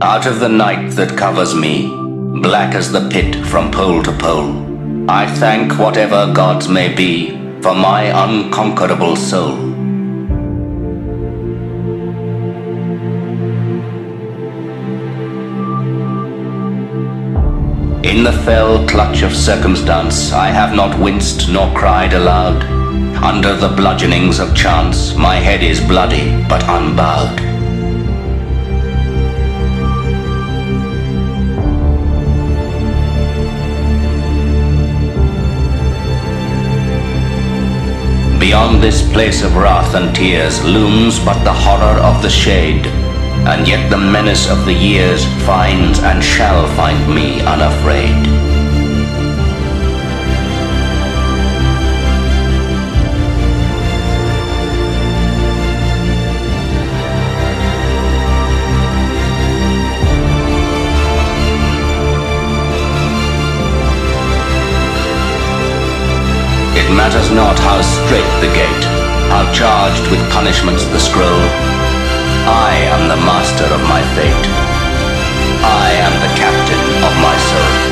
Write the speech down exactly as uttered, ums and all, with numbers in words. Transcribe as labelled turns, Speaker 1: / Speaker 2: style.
Speaker 1: Out of the night that covers me, black as the pit from pole to pole, I thank whatever gods may be for my unconquerable soul. In the fell clutch of circumstance, I have not winced nor cried aloud. Under the bludgeonings of chance, my head is bloody but unbowed. Beyond this place of wrath and tears looms but the horror of the shade, and yet the menace of the years finds and shall find me unafraid. It matters not how strait the gate, how charged with punishments the scroll. I am the master of my fate. I am the captain of my soul.